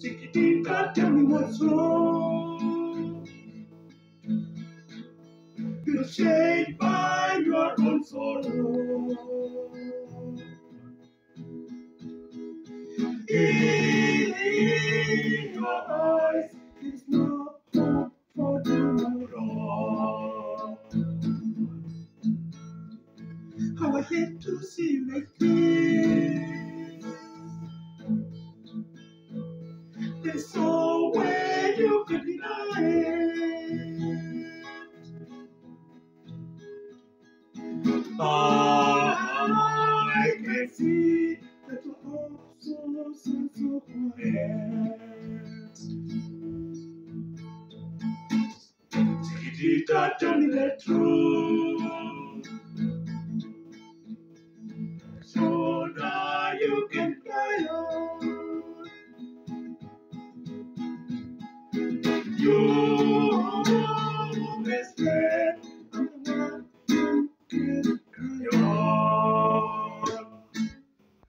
Chiquitita, tell me what's wrong. You're shaped by your own sorrow. In your eyes is no hope for tomorrow. How I hate to see you like this. There's no way you can deny it. I can see that your heart so quiet. Chiquitita, tell me the truth.